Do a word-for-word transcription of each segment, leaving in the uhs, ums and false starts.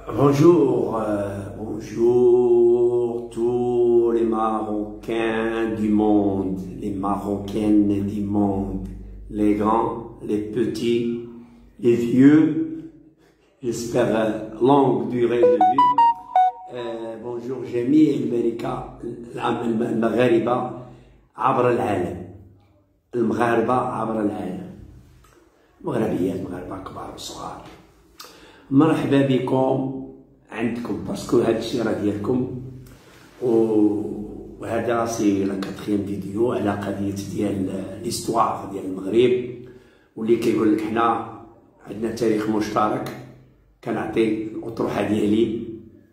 Bonjour, euh, bonjour tous les Marocains du monde, les Marocaines du monde, les grands, les petits, les vieux, j'espère euh, longue durée de vie. Euh, bonjour جميع الملكة المغاربة عبر العالم، المغاربة عبر العالم، مغربيات مغاربة كبار وصغار، مرحبا بكم عندكم باسكو هذا الشيء راه ديالكم. وهذا سي لا كاتريام فيديو على قضيه ديال ليستوار ديال المغرب، واللي كيقول لك حنا عندنا تاريخ مشترك. كنعطي الاطروحه ديالي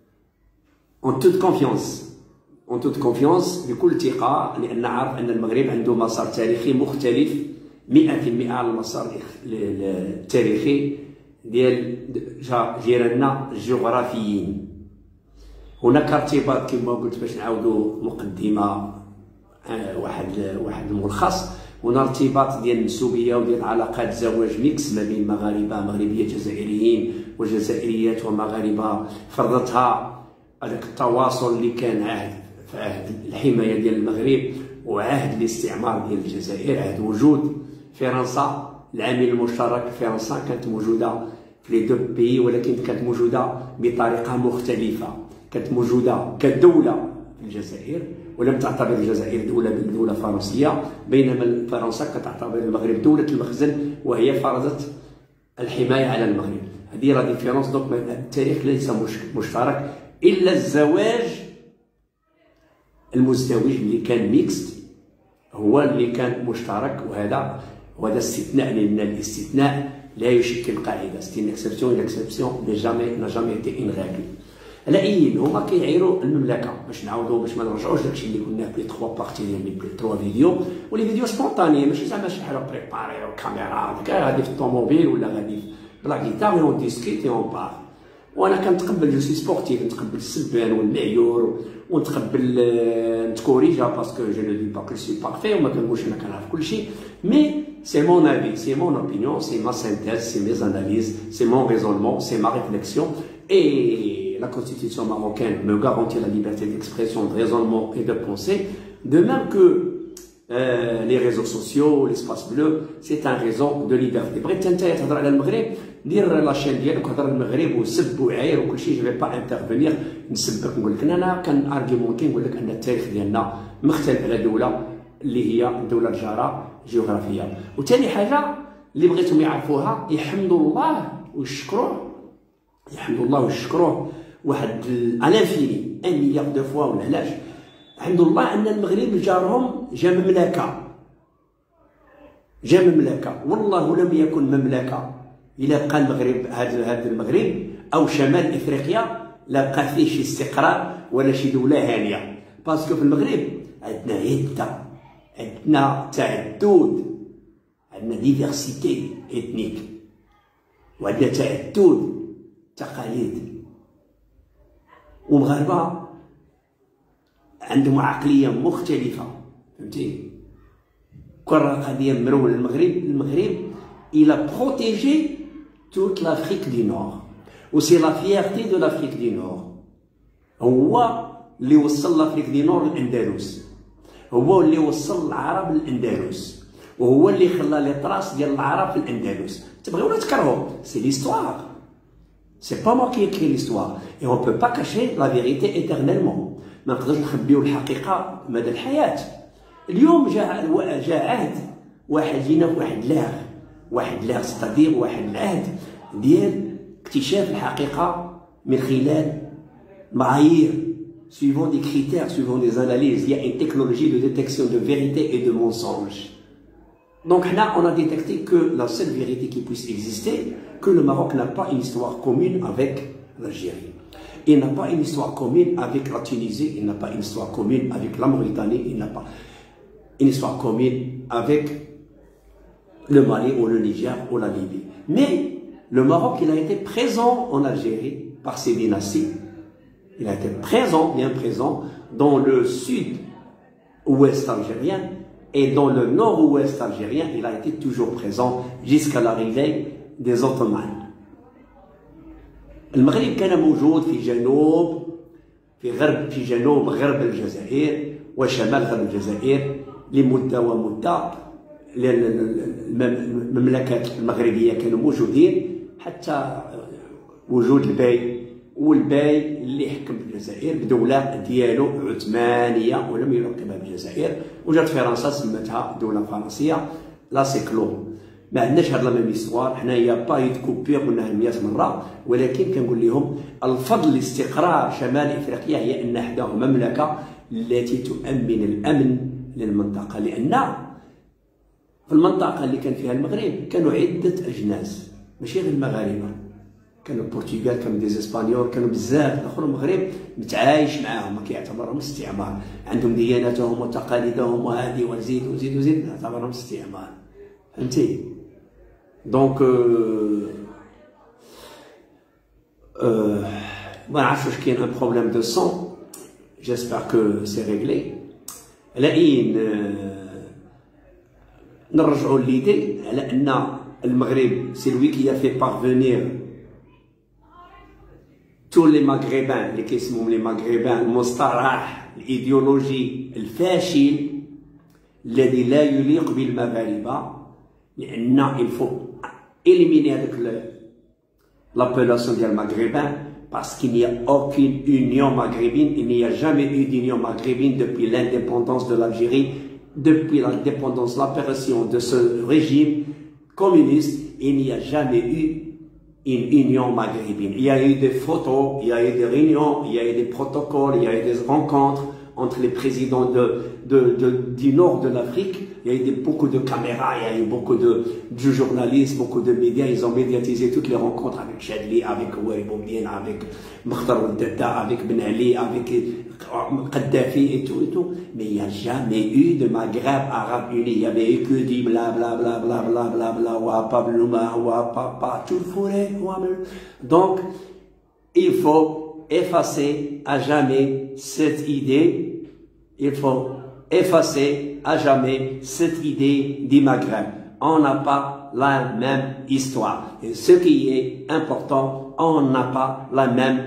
اون توت كونفيونس اون توت كونفيونس بكل ثقه، لان عارف ان المغرب عنده مسار تاريخي مختلف مئة في المئة على المسار التاريخي ديال جيراننا الجغرافيين. هناك ارتباط كما قلت باش نعاودوا مقدمه واحد واحد الملخص. هنا ارتباط ديال النسوبيه وديال علاقات زواج ميكس ما بين مغاربه مغربيه جزائريين وجزائريات ومغاربه، فرضتها هذاك التواصل اللي كان عهد في عهد الحمايه ديال المغرب وعهد الاستعمار ديال الجزائر، عهد وجود فرنسا. العامل المشترك فرنسا كانت موجوده في لي دو بيي، ولكن كانت موجوده بطريقه مختلفه. كانت موجوده كدوله في الجزائر ولم تعتبر الجزائر دوله دوله فرنسيه، بينما فرنسا كتعتبر المغرب دوله المخزن وهي فرضت الحمايه على المغرب. هذه لا ديفيرونس. دونك التاريخ ليس مشترك الا الزواج المزدوج اللي كان ميكست هو اللي كان مشترك، وهذا وهذا استثناء، لان الاستثناء لا يشكل قاعده. سي ان اكسبسيون، الاكسبسيون ني جامي نا جامي ايتي ان ريغل. على اي هما كيعيروا المملكه باش نعاودوا باش ما نرجعوش داكشي اللي قلناه في تخوا بارتي ديال لي تخوا فيديو، ولي فيديو سبونطاني ماشي زعما شي حاجه بريباري وكاميرا غادي في الطوموبيل ولا غادي بلا كيتار اون ديسكيت اون بار. وانا كنتقبل جو سي سبورتيف، نتقبل السبان والمعيور ونتقبل نتكوريجا باسكو جو نو دي با كو سي بارفي وما كنقولش انا كنعرف كلشي، مي سي مون افي، سي مون اوبينيون، سي ما سينتيز، سي مي اناليز، سي مون ريزونمون، سي ما ريفليكسيون. Et la constitution marocaine me garantit la liberté d'expression, de raisonnement et de pensée, de même que euh, les réseaux sociaux, l'espace bleu, c'est un réseau de liberté. بغيت انت تهضر على المغرب دير لاشين ديالك وهضر المغرب وسب وعير وكل شيء، جو في با انترفينير نسبك نقول لك. انا كان ارغيمونتي نقول لك ان التاريخ ديالنا مختلف على دوله اللي هي الدوله الجاره جغرافيا. وثاني حاجه اللي بغيتهم يعرفوها، يحمدوا الله ويشكروه، يحمدوا الله ويشكروه واحد الانفيني ان مليار دو فوا. ولا علاش؟ الحمد لله ان المغرب جارهم جا مملكه، جا مملكه. والله لم يكن مملكه الا بقى المغرب هذا هذا المغرب او شمال افريقيا لا بقى فيه شي استقرار ولا شي دوله هانيه. باسكو في المغرب عندنا عده، عندنا تعدد، عندنا ديفيرسيتي اثنيك، وعندنا تعدد تقاليد، ومغاربه عندهم عقليه مختلفه. فهمتي؟ كون قضيه مرول المغرب، المغرب الى بروتيجي توت لافريك دي نور، و سي لا فييرتي دو لافريك دي نور. هو اللي وصل لافريك دي نور للاندلس، هو اللي وصل العرب للاندلس، وهو اللي خلى لي طراس ديال العرب في الاندلس. تبغيو ولا تكرهوا، سي ليستوار. C'est pas moi qui écris l'histoire et on peut pas cacher la vérité éternellement. ما نقدرش نخبيو الحقيقه مدى الحياه. اليوم جاء جاء عهد واحد جينا في واحد لاغ، واحد لاغ ستادير واحد العهد ديال اكتشاف الحقيقه من خلال معايير suivant des critères, suivant des analyses. Il y a une technologie de détection de vérité et de mensonge. Donc là, on a détecté que la seule vérité qui puisse exister, que le Maroc n'a pas une histoire commune avec l'Algérie. Il n'a pas une histoire commune avec la Tunisie, il n'a pas une histoire commune avec la Mauritanie, il n'a pas une histoire commune avec le Mali ou le Niger ou la Libye. Mais le Maroc, il a été présent en Algérie par ses dynasties. Il a été présent, bien présent, dans le sud-ouest algérien. Et dans le nord-ouest algérien, il a été toujours présent jusqu'à l'arrivée des Ottomans. المغرب كان موجود في جنوب في غرب في جنوب غرب الجزائر وشمال غرب الجزائر لمدة ومدة. المملكات المغربية كانوا موجودين حتى وجود الباي، والباي اللي حكم الجزائر بدولة ديالو عثمانية ولم يلقبها بالجزائر، وجات فرنسا سمتها دولة فرنسية لا سيكلو. ما عندناش هاد لا ميم استوار، حنايا با يتكوبير قلناها مئة مرة، ولكن كنقول لهم الفضل لاستقرار شمال افريقيا هي ان حداه مملكة التي تؤمن الامن للمنطقة، لان في المنطقة اللي كان فيها المغرب كانوا عدة اجناس ماشي غير المغاربة، كانوا البرتغال، كانوا ديز اسبانيول، كانوا بزاف الاخر. المغرب متعايش معاهم، ما كيعتبرهم استعمار، عندهم دياناتهم وتقاليدهم وهذه وزيد وزيد وزيد، نعتبرهم استعمار. فهمتي؟ دونك ما نعرفش واش كاين ان بروبليم دو سون، جيسبر كو سي ريغلي. لئين نرجعوا ليدي على ان المغرب سي لوي كي في بارفونير تو لي ماغريبان اللي كيسموهم لي ماغريبان، المصطلح الايديولوجي الفاشل الذي لا يليق بالمغاربه، لان الفو éliminer avec l'appellation des maghrébins parce qu'il n'y a aucune union maghrébine, il n'y a jamais eu d'union maghrébine depuis l'indépendance de l'Algérie, depuis l'indépendance, l'apparition de ce régime communiste, il n'y a jamais eu une union maghrébine. Il y a eu des photos, il y a eu des réunions, il y a eu des protocoles, il y a eu des rencontres entre les présidents de, de, de, du nord de l'Afrique. Il y a eu beaucoup de caméras, il y a eu beaucoup de, de journalistes, beaucoup de médias. Ils ont médiatisé toutes les rencontres avec Chadli, avec Ouai Boumdine, avec Makhtar Ouaddata, avec Ben Ali, avec Kadhafi et tout et tout. Mais il n'y a jamais eu de Maghreb arabe uni. Il y avait eu que dit bla bla bla bla bla bla bla, ouapa blouma, ouapa pa, tout fourré. Donc, il faut effacer à jamais cette idée. Il faut effacer à jamais cette idée du Maghreb. On n'a pas la même histoire. Et ce qui est important, on n'a pas la même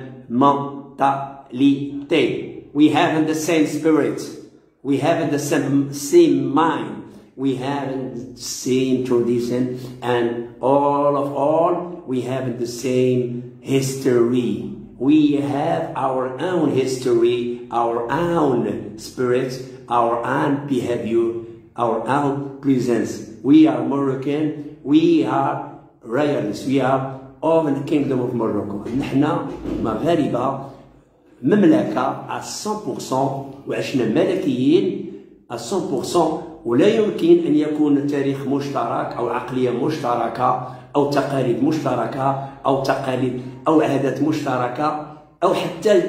mentalité. We have the same spirit. We have the same, same mind. We have the same tradition. And all of all, we have the same history. We have our own history, our own spirit, our own behavior, our own presence. We are Moroccan, we are royalists, we are of the kingdom of Morocco. نحنا مغاربة مملكة à cent pour cent وعشنا ملكيين à cent pour cent، ولا يمكن أن يكون تاريخ مشترك أو عقلية مشتركة أو تقاليد مشتركة أو تقاليد أو عادات مشتركة أو حتى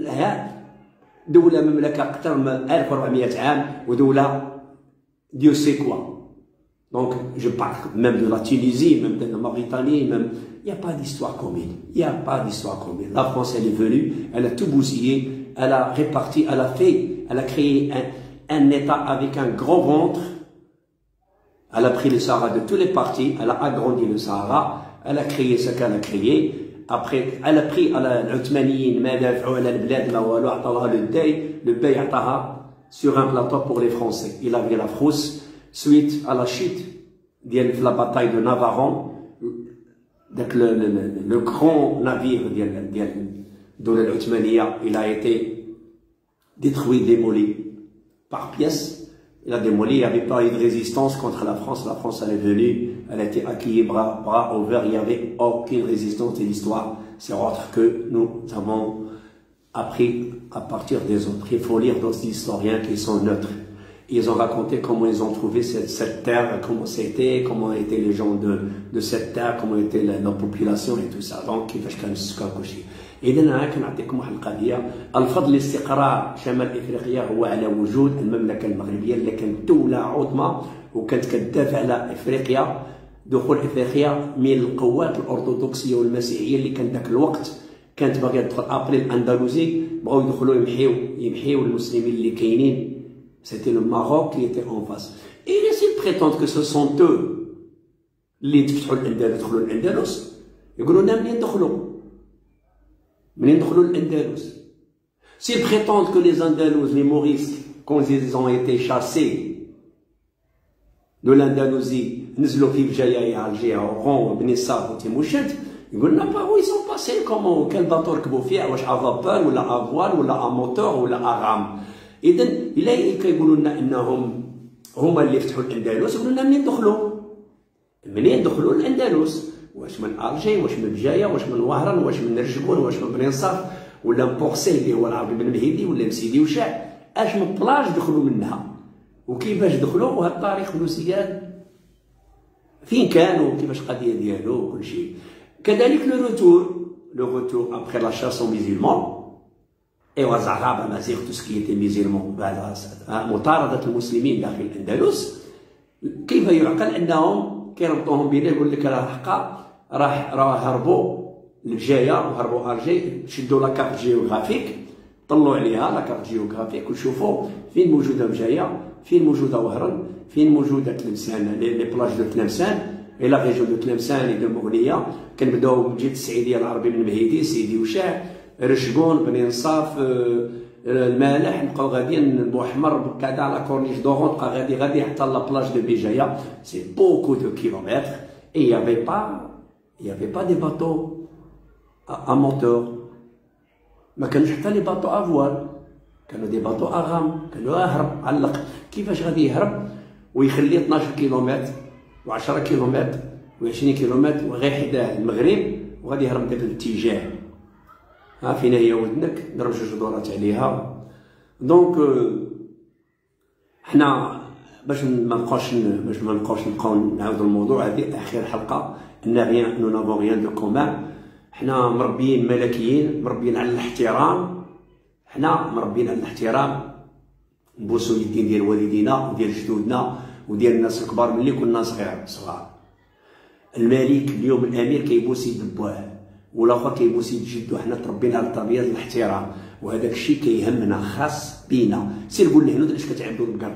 دولة مملكة أكثر من ألف وأربعمائة عام ودولة Dieu sait quoi. Donc je parle même de la Tunisie, même de la Mauritanie, même il n'y a pas d'histoire commune. Il n'y a pas d'histoire commune. La France elle est venue, elle a tout bousillé, elle a réparti, elle a fait, elle a créé un, un État avec un gros ventre. Elle a pris le Sahara de tous les partis, elle a agrandi le Sahara, elle a créé ce qu'elle a créé. Après, elle a pris l'Othmaniyin, le Bey, le Bey Ataha sur un plateau pour les Français. Il avait la frousse suite à la chute de la bataille de Navaron. Donc le, le, le, le grand navire de l'Othmania, il a été détruit, démoli par pièces. Il a démoli, il n'y avait pas eu de résistance contre la France. La France, elle est venue, elle a été accueillie bras, bras ouverts, il n'y avait aucune résistance de l'histoire. C'est autre que nous avons appris à partir des autres. Il faut lire d'autres historiens qui sont neutres. Ils ont raconté comment ils ont trouvé cette, cette terre, comment c'était, comment étaient les gens de, de cette terre, comment était la, la population et tout ça. Donc, كيفاش كان السكان كلشي. إذا أنا كنعطيكم واحد القضية، الفضل لاستقرار شمال إفريقيا هو على وجود المملكة المغربية اللي كانت دولة عظمى وكانت كتدافع على إفريقيا، دخول إفريقيا من القوات الأرثوذكسية والمسيحية اللي كان ذاك الوقت كانت باغية تدخل أبري الأندلسي، بغاو يدخلوا يمحيو يمحيو المسلمين اللي كاينين. C'était le Maroc qui était en face. Et ils prétendent que ce sont eux اللي تفتحوا الأندلس، دخلوا الأندلس، يقولوا لنا منين دخلوا؟ منين دخلوا للأندلس. S'ils prétendent que les Andalous, les Maurices, quand ils ont été chassés de l'Andalousie, نزلوا في بجاية Alger, Oran, Bnissar, Timoushed, يقول لنا par où ils sont passés, comment, quel bateau ركبوا فيه, واش à vapeur ولا à voile ولا à moteur ولا à rame. إذا إلا كيقولوا لنا أنهم هما اللي فتحوا الأندلس، يقولوا لنا منين دخلوا؟ منين دخلوا الأندلس؟ واش من ألجي، واش من بجاية، واش من وهران، واش من رجبون، واش من بنصاف، ولا من بورسي اللي هو العربي بن مهيدي، ولا من سيدي وشاع، اش من بلاج دخلوا منها وكيفاش دخلوا، وهذا التاريخ بلوسيان فين كانوا وكيفاش القضيه ديالو وكل شيء. كذلك لو روتور لو روتور ابخي لا شاس او ميزيلمون ايوا زعراب امازيغ تو سكي ميزيلمون بعد مطارده المسلمين داخل الاندلس. كيف يعقل انهم كيربطوهم بين يقول لك راه حقا راح راه هربوا للجايه وهربوا الجي، شدوا لاكارت جيوغرافيك طلعوا عليها لاكارت جيوغرافيك وشوفوا فين موجوده بجايه، فين موجوده وهران، فين موجوده تلمسان، لي بلاج دو تلمسان اي لا ريجيون دو تلمسان دو مغنيه. كنبداو من جهه السعيديه العربي من مهيدي، سيدي وشاع، رشقون، بني نصاف، المالح، نبقاو غاديين بوحمر كذا لا كورنيش دورون، تبقى غادي غادي حتى لا بلاج دو بجايه. سي بوكو دو كيلومتر اي يافي با يافي با دي باتو à moteur. ما كانوش حتى لي باطو افوال، كانوا دي باطو اغام، كانوا اهرب علق. كيفاش غادي يهرب ويخلي اثناش كيلومتر و10 كيلومتر و20 كيلومتر وغير حداه المغرب وغادي يهرب داك الاتجاه؟ ها فينا هي ودنك نضرب جوج دورات عليها. دونك حنا باش ما نبقاوش باش ما نبقاوش نبقاو نعاودو الموضوع، هذه اخر حلقه. ان ريان نو نافون ريان دو كومان. حنا مربيين ملكيين، مربيين على الاحترام، حنا مربيين على الاحترام، نبوسو اليدين ديال والدينا وديال جدودنا وديال الناس الكبار ملي كنا صغير صغار. الملك اليوم الامير كيبوس يد بواه والاخر كيبوس يد جدو. حنا تربينا على تربيه الاحترام، وهذاك الشيء كيهمنا خاص بينا. سير قول للهنود علاش كتعبدوا البقر،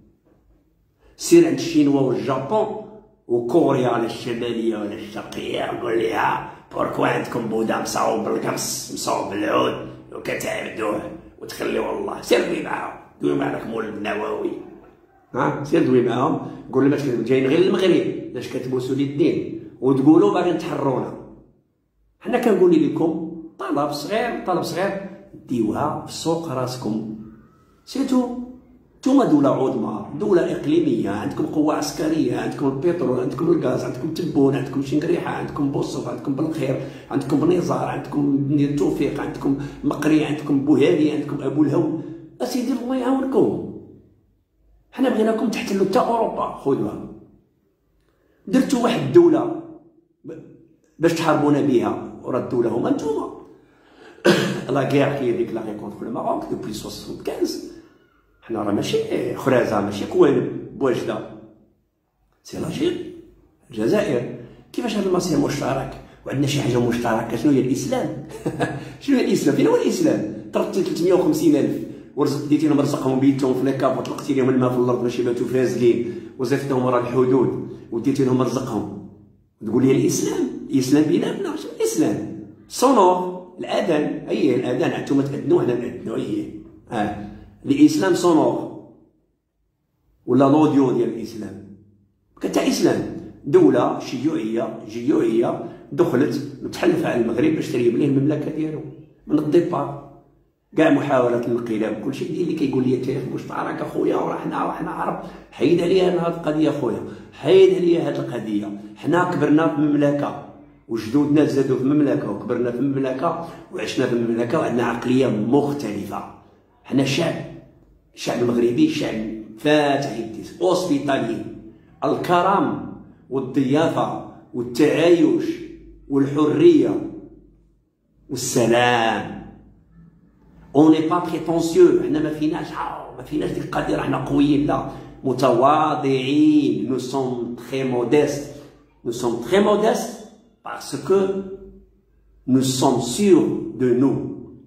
سير عند الشينوا والجابون وكوريا الشماليه ولا الشرقيه قول ليها بوركوا عندكم بودا مصاوب بالقرص مصاوب بالعود وكتعبدوه وتخليوه الله. سير دوي معاهم، دوي مع داك مول النووي، ها سير دوي معاهم قول لهم باش جايين غير المغرب باش كتبوسوا لي الدين وتقولوا باغيين تحرونا. حنا كنقول لكم طلب صغير طلب صغير ديوها في سوق راسكم. سيتو نتوما دولة عظمى، دولة إقليمية، عندكم قوة عسكرية، عندكم البترول، عندكم الغاز، عندكم تبون، عندكم شنقريحة، عندكم بوصف، عندكم بالخير، عندكم بنزار، عندكم بني توفيق، عندكم مقري، عندكم بوهالي، عندكم أبو الهو. أسيدي الله يعاونكم. حنا بغيناكم تحتلوا حتى أوروبا، خذوها. درتو واحد الدولة باش تحاربونا بها، ورا الدولة هما نتوما. لا غير كي ديكلاري كونتر لو ماروك دوبوي خمسة وستين. حنا راه ماشي خرازه، ماشي كوالب بوجده، سي لاجير الجزائر. كيفاش هذا المصير مشترك وعندنا شي حاجه مشتركه؟ شنو هي الاسلام؟ شنو هي الاسلام؟ فين هو الاسلام؟ طردتي ثلاثمية وخمسين ألف ورزق ديتي لهم رزقهم بيتهم في ليكاب وطلقتي لهم الماء في الارض باش يباتوا فازلين وزفتهم ورا الحدود وديتي لهم رزقهم وتقول لي الاسلام؟ الاسلام بيناتنا؟ شنو الاسلام؟ صنور الاذان، اي الاذان انتم تاذنوا حنا ناذنوا، اي اه الاسلام صنور ولا لوديو ديال الاسلام. كتا اسلام دوله شيوعيه جيوعيه دخلت متحلفه على المغرب باش تريب ليه المملكه ديالو من الديبار. كاع محاولات الانقلاب كلشي اللي كيقول لي التاريخ مشترك اخويا وراه حنا وحنا عرب، حيد عليا هذه القضيه اخويا، حيد عليا هذه القضيه. حنا كبرنا في مملكه وجدودنا زادوا في مملكه وكبرنا في مملكه وعشنا في مملكه وعندنا عقليه مختلفه. حنا شعب الشعب المغربي شعب فاتح يديس، اوسبيتالي، الكرم والضيافه والتعايش والحريه والسلام. اون ني با بريتونسيو، حنا ما فيناش ما فيناش ديك القضيه حنا قويين، لا، متواضعين. نو سوم تري موديست، نو سوم تري موديست parce que nous sommes sûrs de nous.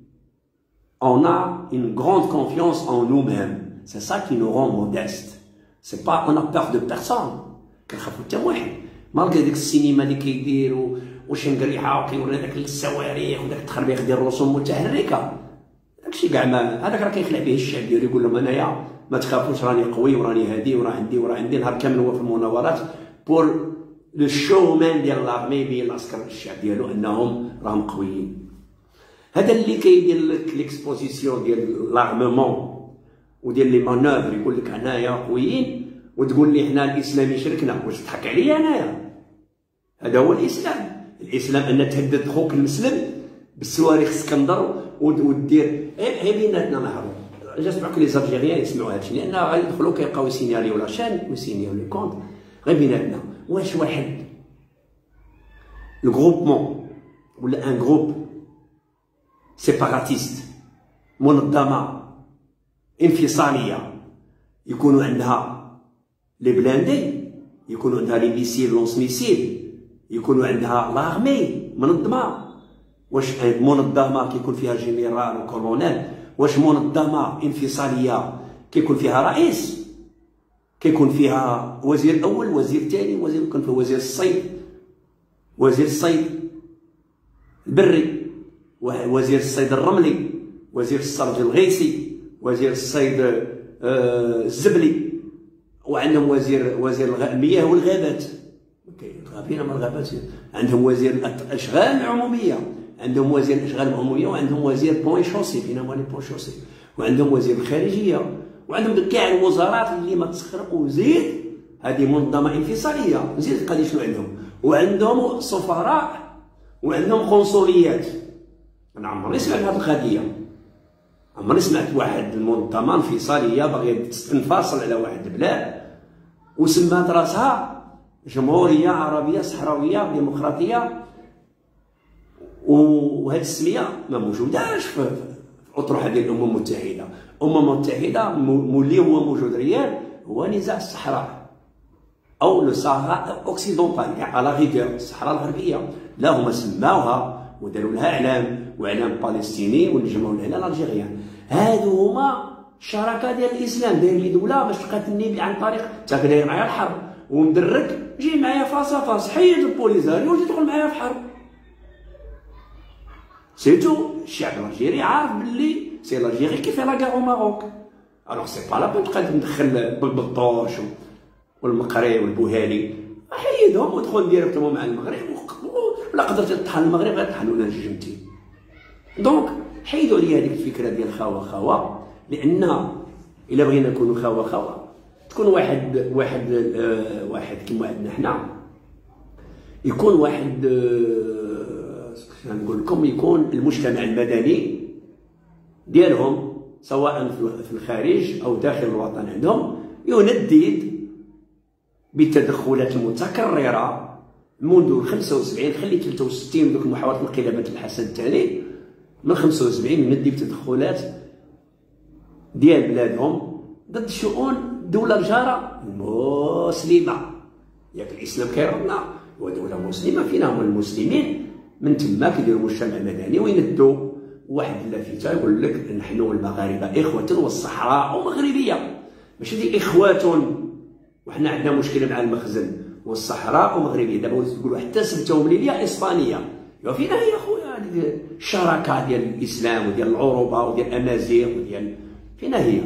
On a une grande confiance en nous-mêmes. C'est ça qui nous rend modestes. C'est pas on a peur de personne. كنخافو حتى واحد. مالغري ديك السينما اللي كيديروا واش نقريحه وكيورينا داك الصواريخ وداك التخربيق ديال الرسوم المتحركه. داكشي كاع ما هذاك راه كيخلع به الشعب ديالو، يقول لهم انايا ما تخافوش راني قوي وراني هادي وراه عندي وراه عندي. نهار كامل هو في المناورات بور لو شومان ديال لارمي يبين العسكر الشعب ديالو انهم راهم قويين. هذا اللي كيدير لك ليكسبوزيسيون ديال لارممون وديال لي مانوفر، يقول لك انايا قويين وتقول لي حنا الاسلام يشركنا. واش تضحك عليا انايا؟ هذا هو الاسلام. الاسلام ان تهدد خوك المسلم بالصواريخ اسكندر ودير غير بيناتنا نهضروا. جاسبعوا لي زالجيريان يسمعوا هادشي، لان غيدخلوا كيبقاو يسينياليو لا شان ويسينيو لي كونت غير بيناتنا. واش واحد الجروبمون ولا ان جروب سيباراتيست منظمه انفصاليه يكونوا عندها لي بلاندي، يكونوا عندها لي ميسيل لونس ميسيل، يكونوا عندها لارمي منظمه؟ واش منظمه كيكون فيها جنرال وكولونيل؟ واش منظمه انفصاليه كيكون فيها رئيس، كيكون فيها وزير اول وزير ثاني وزير، يكون فيها وزير الصيد وزير الصيد البري وزير الصيد الرملي وزير السرج الغيسي وزير الصيد آه الزبلي، وعندهم وزير وزير المياه والغابات، غابين من الغابات، عندهم وزير الاشغال العموميه، عندهم وزير الاشغال العموميه، وعندهم وزير بوين شوسي، فينا هما لي بوين شوسي، وعندهم وزير الخارجيه، وعندهم كاع الوزارات اللي ما تسخرق. وزيد هذه منظمه انفصاليه. نزيد القضيه شنو عندهم؟ وعندهم سفراء وعندهم قنصليات. انا عمرني سمعت هذه القضيه، عمرني سمعت واحد المنظمه انفصاليه باغيه تنفصل على واحد البلاد وسمات راسها جمهوريه عربيه صحراويه ديمقراطيه، وهذه السميه ما موجوداش في الاطروحه ديال الامم المتحده. الامم المتحده مولي هو موجود ريال هو نزاع الصحراء او لو صحراء اوكسيدونتال، يعني على غير الصحراء الغربيه. لا هما سماوها وداروا لها اعلام واعلام بالستيني ونجمعوا الاعلام الجيريان. هادو هما الشراكه ديال الاسلام. داير لي دوله باش تقاتلني عن طريق انت داير معايا الحرب ومدرك، جي معايا فاس فاس، حيد البوليزاريو وجي تدخل معايا في حرب. سيتو الشعب الجيري عارف باللي سي لاجيري كيف لا كاع او ماروك. الوغ سي با لا بون تقعد ندخل بالبطوش والمقري والبوهالي، حيدهم ودخل ديريكتومون مع المغرب، ولا قدرت تطحن المغرب غتطحنونا الجمتين. دونك حيدوا عليا هذيك الفكره ديال خاوه خاوه، لان الا بغينا نكونوا خاوه خاوه تكون واحد واحد آه واحد كيما عندنا حنا، يكون واحد آه نقول لكم يكون المجتمع المدني ديالهم سواء في الخارج او داخل الوطن عندهم يندد بالتدخلات المتكرره منذ خمسة وسبعين، خلي ثلاثة وستين دوك محاولة انقلابات الحسن الثاني، من خمسة وسبعين يندي بتدخلات ديال بلادهم ضد شؤون الدولة الجارة المسلمة. ياك الإسلام كيرضنا هو دولة مسلمة، فينا هما المسلمين، من تما كيديروا مجتمع مدني ويندوا واحد اللافته يقول لك نحن المغاربة إخوة والصحراء مغربية، ماشي دي إخوة وحنا عندنا مشكلة مع المخزن والصحراء مغربية. دابا تقولوا حتى سمتهم ليبيا إسبانية، فينا هي خويا هذيك الشراكة ديال الإسلام وديال العروبة وديال الأمازيغ وديال فينا هي.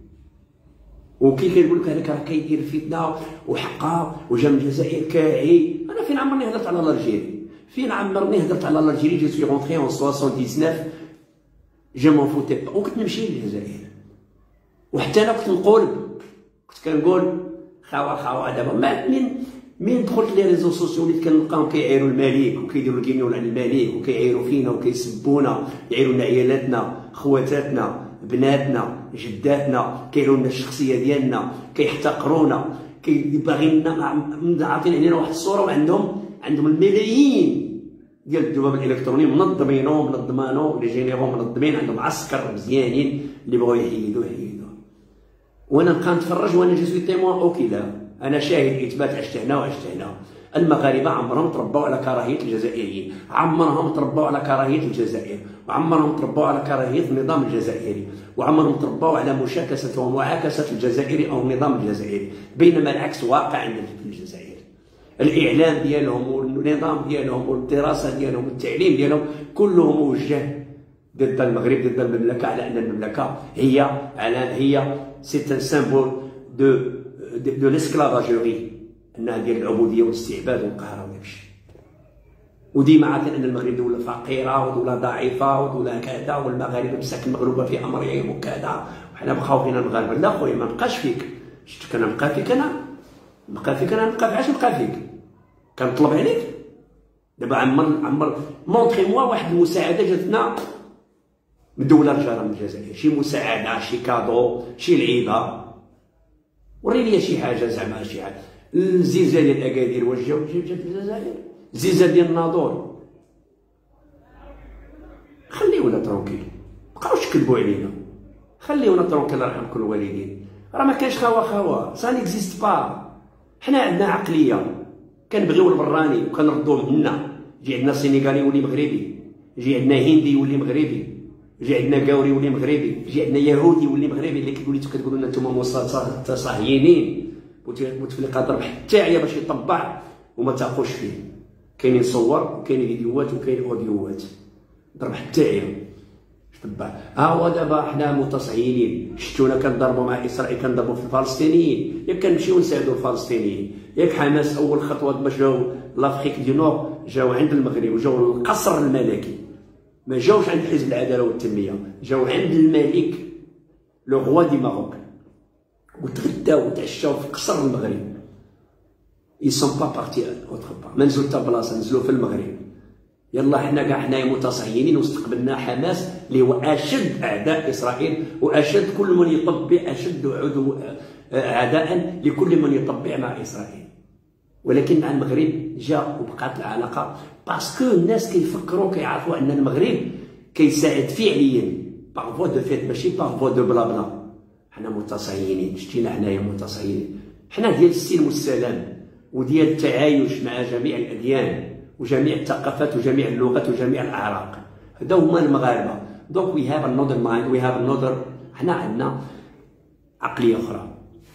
وكي كيقول لك هذاك راه كيدير فتنه وحقها وجا من الجزائر كاعي. انا فين عمرني هضرت على الجيري، فين عمرني هضرت على الجيري. جو سوي رونتري اون تسعة وتسعين جو مون فوتي با، وكنت نمشي للجزائر، وحتى انا كنت نقول كنت كنقول خاوه خاوه. دابا من من دخلت لي ريزو سوسيو وليت كنلقاهم كيعيروا الملك وكيديروا الكينيون على الملك وكيعيروا فينا وكيسبونا، يعيروا لنا عيالاتنا خواتاتنا بناتنا جداتنا، كيعيروا لنا الشخصيه ديالنا، كيحتقرونا، كيباغينا عاطين علينا واحد الصوره. وعندهم عندهم الملايين ديال الذباب الالكتروني منظمينو منظمانو لي جينيرو منظمين، عندهم عسكر مزيانين اللي بغاو يحيدوه يحيدوه. وانا نبقى نتفرج وانا جو سوي تيموان اوكي. لا انا شاهد اثبات، عشت هنا وعشت هنا. المغاربه عمرهم تربوا على كراهيه الجزائريين، عمرهم تربوا على كراهيه الجزائر، وعمرهم تربوا على كراهيه النظام الجزائري، وعمرهم تربوا على مشاكسه ومعاكسه الجزائري او النظام الجزائري، بينما العكس واقع عندنا في الجزائر. الاعلام ديالهم والنظام ديالهم والدراسه ديالهم والتعليم ديالهم كله موجه ضد المغرب، ضد المملكه، على ان المملكه هي على هي سي ان سامبول دو دو ليسكلافاجوري، انها ديال العبوديه والاستعباد والقهر وداكشي. وديما عارفين ان المغرب دوله فقيره ودوله ضعيفه ودوله كذا، والمغاربه مساكن مغلوبه في امرهم وكذا، وحنا بقاو فينا المغاربه. لا خويا ما نبقاش فيك، شفتك انا نبقى فيك، انا نبقى فيك، انا نبقى علاش نبقى فيك؟ كنطلب عليك دابا عمر عمر مونطري موا واحد المساعده جاتنا من الدوله الجاره من الجزائر، شي مساعده، شي كادو، شي لعيبه، وريني لي شي حاجه زعما شي حاجه. الزلزال ديال اكادير واش جاو جات الجزائر؟ الزلزال ديال الناظور خليونا ترونكيل، مابقاوش تكذبوا علينا، خليونا ترونكيل الله يرحمكم الوالدين. راه ما كاينش خوا خوا، سا نيكزيست با. حنا عندنا عقليه كنبغيو البراني وكنردوه لهنا. يجي عندنا سينيغالي يولي مغربي، يجي عندنا هندي يولي مغربي، يجي عندنا كاوري يولي مغربي، يجي عندنا يهودي يولي مغربي. اللي كيقول لكم كتقولوا لنا نتوما متصهينين بوتفليقه ضرب حتى عيا باش يطبع وما تاقوش فيه. كاينين صور وكاينين فيديوهات وكاين اوديوهات، ضرب حتى عيا تبع. ها هو دابا حنا متصهينين، شفتونا كنضربوا مع اسرائيل، كنضربوا في الفلسطينيين، ياك كنمشيو نساعدوا الفلسطينيين، ياك حماس اول خطوه ما جاو لافريك دي نور جاو عند المغرب وجاو للقصر الملكي، ما جاوش عند حزب العداله والتنميه، جاو عند الملك لو غوا دي ماروك وتغداو وتعشاو في قصر المغرب. ils sont pas partis autre part، ما نزلوا حتى بلاصه، نزلوا في المغرب. يلا حنا كاع حنايا متصهينين واستقبلنا حماس اللي هو اشد اعداء اسرائيل واشد كل من يطبع، اشد عدو عداء لكل من يطبع مع اسرائيل. ولكن مع المغرب جاء وبقات العلاقه باسكو الناس كيفكروا كيعرفوا ان المغرب كيساعد فعليا باغ فوا دو فيت ماشي باغ فوا دو بلا بلا. حنا متصهينين، شتينا حنايا متصهينين، حنا ديال السلم والسلام وديال التعايش مع جميع الاديان وجميع الثقافات وجميع اللغات وجميع الاعراق. هذا هما المغاربه. دونك وي هاف انذر مايند، وي هاف انذر، حنا عندنا عقليه اخرى،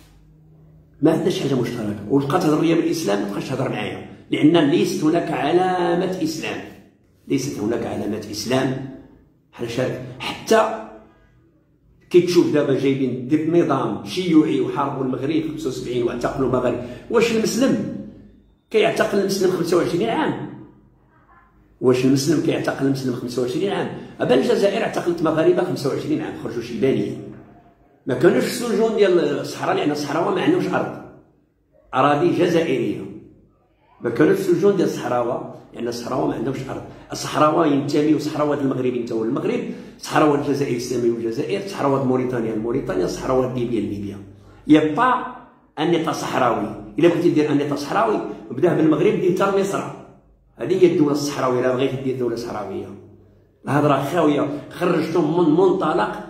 ما عندناش حاجه مشتركه. وبقى تهضر ليا بالاسلام ما تبقاش تهضر معايا، لان ليست هناك علامه اسلام، ليست هناك علامه اسلام. حنا شارك حتى كي تشوف دابا جايبين نظام شيوعي وحاربوا المغرب خمسة وسبعين واعتقلوا المغرب. واش المسلم كيعتقل المسلم خمسة وعشرين عام؟ واش المسلم كيعتقل المسلم خمسة وعشرين عام؟ ابا الجزائر اعتقلت مغاربه خمسة وعشرين عام، خرجوا شيبانيين، ما كانوش في السجون ديال الصحراء، لان الصحراء ما عندهمش ارض، اراضي جزائريه. ما كانوش في السجون ديال الصحراوه لان الصحراوه ما عندهمش ارض. الصحراوه ينتميوا، صحراوات المغرب ينتموا للمغرب، صحراوات الجزائر يسميوا الجزائر، صحراوات موريتانيا لموريتانيا، صحراوات ليبيا لليبيا. يا با النظام صحراوي. الا بغيتي دير النظام صحراوي بداه بالمغرب، دير حتى مصر، هذه هي الدوله الصحراويه. الا بغيتي دير دوله صحراويه الهضره خاويه، خرجتهم من منطلق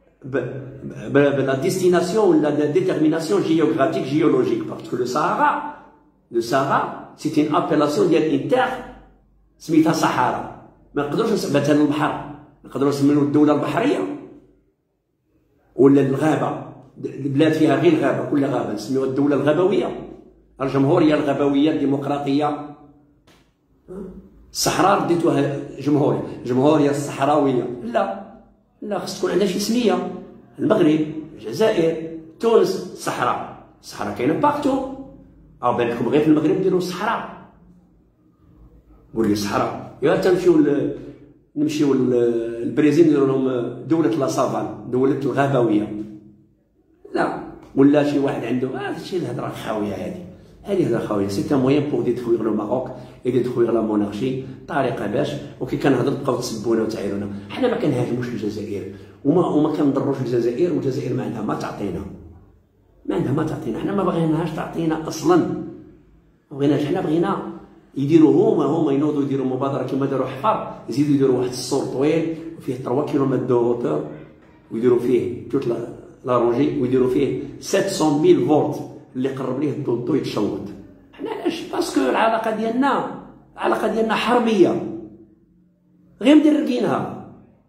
بلا ديستيناسيون ولا ديتيرميناسيون جيوغرافيك جيولوجيك. باسكو لو سهارا لو سهارا سيت اون ابيلاسيون ديال انتر سميتها صحارى. ما نقدروش نسميها البحر، نقدروا نسميو الدوله البحريه ولا الغابه، البلاد فيها غير الغابه، كل غابه نسميوها الدوله الغابويه، الجمهوريه الغابويه الديمقراطيه. الصحراء رديتوها جمهوريه، الجمهوريه الصحراويه. لا لا، خص تكون عندها شي سميه. المغرب، الجزائر، تونس، الصحراء. الصحراء كاينه بارتو، او بان لكم غير في المغرب ديروا الصحراء. قول لي الصحراء، يا تمشيو نمشيو للبرازيل نديروا لهم دوله لا سافان، دوله الغابويه. لا، ولا شي واحد عنده اه هادشي الهضره خاويه، هذه هذه هضره خاويه. سي ان موين بور ديترويغ لو ماروك اي ديترويغ لا مونارشي، طريقه باش وكي كنهضر بقاو تسبونا وتعايرونا. حنا ما كنهاجموش الجزائر وما وما كنضروش الجزائر، والجزائر ما عندها ما تعطينا، ما عندها ما تعطينا. حنا ما بغيناهاش تعطينا اصلا، ما بغيناش. حنا بغينا يديروا هما هما ينوضوا يديروا مبادره كما داروا حفر، يزيدوا يديروا واحد السور طويل وفيه ثلاثة كيلومتر دو هوتور، ويديروا فيه توت لا رونجي، ويديروا فيه سبعمية ألف فولت اللي قرب ليه الضوء يتشوط. حنا علاش؟ باسكو العلاقه ديالنا العلاقه ديالنا حربيه، غير مدربينها.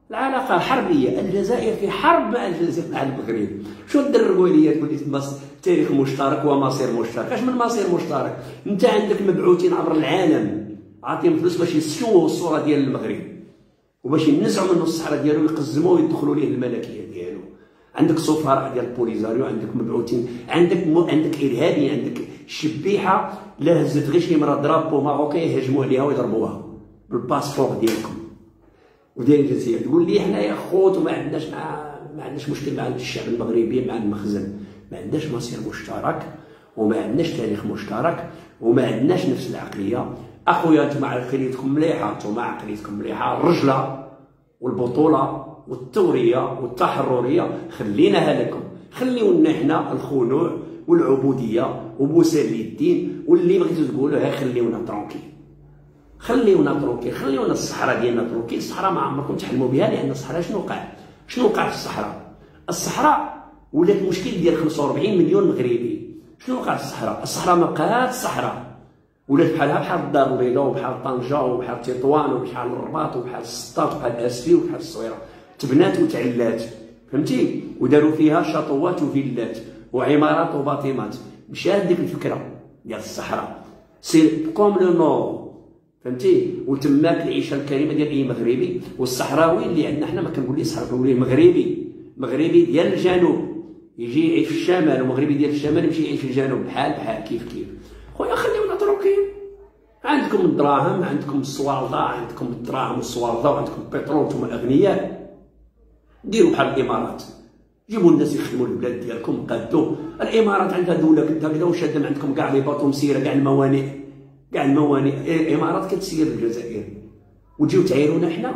العلاقه حربيه، الجزائر في حرب مع الجزائر مع المغرب. شو تدرقوا لي تقول لي تاريخ مشترك ومصير مشترك؟ اش من مصير مشترك؟ انت عندك مبعوثين عبر العالم عاطيهم فلوس باش يسشوه الصوره ديال المغرب وباش ينزعوا منه الصحراء ديالو ويقزموه ويدخلوا ليه الملكيه ديالو. عندك سفراء ديال بوليزاريو، عندك مبعوثين، عندك م... عندك ارهابي، عندك شبيحه لا هزت غير شي مرة درابو ماروكي يهجموا عليها ويضربوها بالباسبور ديالكم وديال الجزائر. تقول لي حنايا خوت وما عندناش مع ما عندناش مشكل مع الشعب المغربي مع المخزن. ما عندناش مصير مشترك وما عندناش تاريخ مشترك وما عندناش نفس العقليه. اخويا انتم عقليتكم مليحه، انتم عقليتكم مليحه، الرجله والبطوله والثوريه والتحرريه خليناها لكم. خليونا حنا الخنوع والعبوديه وبوسال اليدين واللي بغيتو تقولوها خليونا ترونكي، خليونا ترونكي، خليونا الصحراء ديالنا ترونكي. الصحراء ما عمركم تحلموا بها، لان الصحراء شنو وقع؟ شنو وقع في الصحراء؟ الصحراء ولات مشكل ديال خمسة وأربعين مليون مغربي. شنو وقع في الصحراء؟ الصحراء ما بقات الصحراء، ولات بحالها بحال الدار البيضاء وبحال طنجة وبحال تطوان وبحال الرباط وبحال السطات وبحال اسفي وبحال الصويره، تبنات وتعلات، فهمتي؟ وداروا فيها شاطوات وفيلات وعمارات وباطيمات. مشات ديك الفكره ديال الصحراء سي كوم لو نور، فهمتي؟ وتماك العيشه الكريمه ديال اي مغربي. والصحراوي اللي عندنا حنا ما كنقول ليه صحراوي، كنقول ليه مغربي، مغربي ديال الجنوب يجي يعيش في الشمال، ومغربي ديال الشمال يمشي يعيش في الجنوب، بحال بحال كيف كيف. خويا خليونا تروكين، عندكم الدراهم، عندكم الصوالده، عندكم الدراهم والصوالده، وعندكم البترول، نتوما الاغنياء، ديروا بحال الامارات، جيبوا الناس يخدموا البلاد ديالكم، قادوا. الامارات عندها دوله كدا كدا وشاده عندكم كاع لي باطو مسيره، كاع الموانئ، كاع الموانئ الامارات كتسير الجزائر، وتجيو تعايرونا حنا.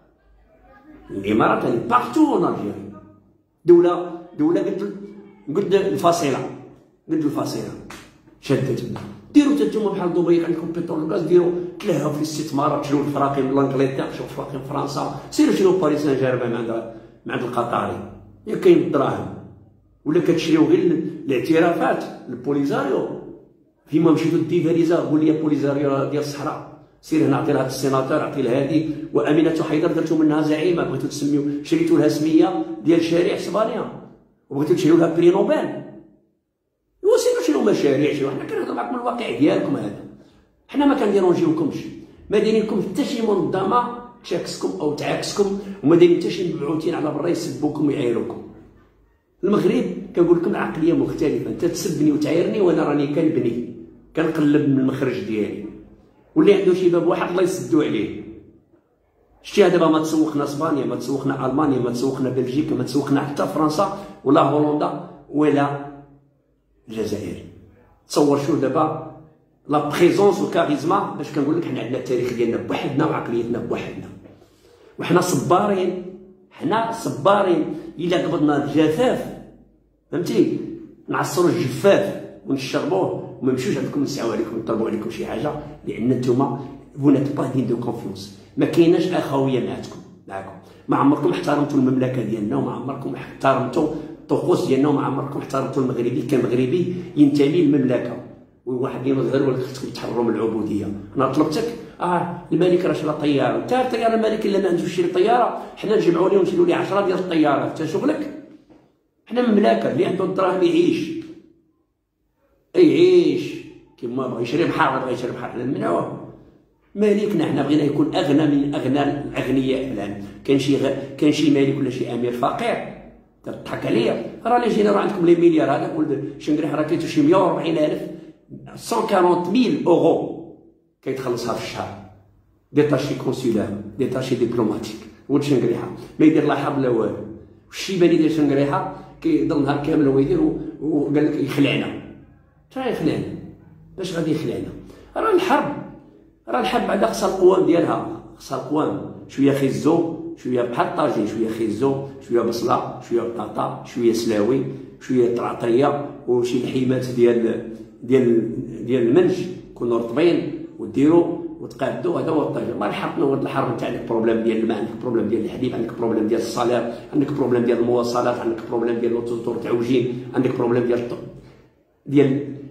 الامارات يعني بارتو اون الجيري، دوله دوله قد قد الفصيله، قد الفصيله شدت. ديروا حتى نتوما بحال دبي عندكم بترول وغاز، ديروا تلهوا في الاستثمارات، تشريو الفراقي من انجلترا، تشريو الفراقي من فرنسا، سيروا شريو باريس سان جيرمان مع مع القطري، ياك كاين الدراهم. ولا كتشريو غير الاعترافات البوليزاريو. فيما مشيتو ديفاليزا قول لي بوليزاريو ديال الصحراء، سير هنا عطي لها السيناتور، عطي لها هادي، وامينه حيدر درتو منها زعيمه، بغيتو تسميو شريتو لها سميه ديال شارع اسبانيا وبغيتو تشريو لها بري نوبل. وسيروا شنو مشاريع، شنو حنا كنهضروا معكم الواقع ديالكم هذا. حنا ما كنديرونجيوكمش، ما دايرين لكم حتى شي منظمه تشاكسكم او تعاكسكم، وما دايرين حتى شي مبعوثين على برا يسبوكم ويعايروكم. المغرب كنقول لكم العقليه مختلفه، انت تسبني وتعايرني وانا راني كنبني، كنقلب من المخرج ديالي، واللي عنده شي باب واحد الله يسدو عليه. شتي دابا ما تسوقنا اسبانيا، ما تسوقنا المانيا، ما تسوقنا بلجيكا، ما تسوقنا حتى فرنسا ولا هولندا ولا الجزائر. تصور شو دابا لا بريزونس والكاريزما، باش كنقول لك حنا عندنا التاريخ ديالنا بوحدنا وعقليتنا بوحدنا، وحنا صبارين، حنا صبارين. الا قبضنا الجفاف، فهمتي، نعصروا الجفاف ونشربوه وما نمشيوش عندكم نسعوا عليكم نطلبوا عليكم شي حاجه، لان نتوما فو نيت با دين دو كونفيونس، ما كايناش اخويه معكم معكم ما عمركم احترمتوا المملكه ديالنا، وما عمركم احترمتوا الطقوس ديالنا، وما عمركم احترمتوا المغربي كمغربي ينتمي للمملكه. وواحد ديال الغير ولا خصكم تحرروا من العبوديه. انا طلبتك اه الملك راه شرا طياره، انت الطياره الملك الا ما عندوش يشري طياره، حنا نجمعوا ليه ونشريو ليه عشرة ديال الطيارات، انت شغلك. حنا مملكه اللي عنده الدراهم يعيش يعيش كيما بغى، يشري بحر بغى يشري بحر، حنا نمنعوه. مالكنا حنا بغينا يكون اغنى من اغنى الاغنياء في العالم. كان شي غ... كان شي ملك ولا شي امير فقير تضحك عليا، راه لا جينا راه عندكم لي مليار هذاك ولد شنقريح راه كيتو شي مية وأربعين ألف مية وأربعين ميل اورو كيتخلصها في الشهر، ديتاشي كونسولار، ديتاشي دبلوماتيك. ولد شنقريحه ما يدير لا حرب لا والو، والشيباني ديال شنقريحه كيضل نهار كامل هو يدير وقال لك يخلعنا. شنو يخلعنا؟ باش غادي يخلعنا؟ راه الحرب، راه الحرب بعدا خصها القوام ديالها، خصها القوام، شويه خيزو، شويه بحال الطاجين، شويه خيزو، شويه بصله، شويه بطاطا، شويه سلاوي، شويه طراطريه، وشي لحيمات ديال ديال ديال المنج يكونوا رطبين، وديروا وتقادوا. هذا هو الطاجين. ما الحرب هو الحرب، انت عندك بروبليم ديال الماء، عندك بروبليم ديال الحليب، عندك بروبليم ديال الصلاه، عندك بروبليم ديال المواصلات، عندك بروبليم ديال التعوجين، عندك بروبليم ديال ديال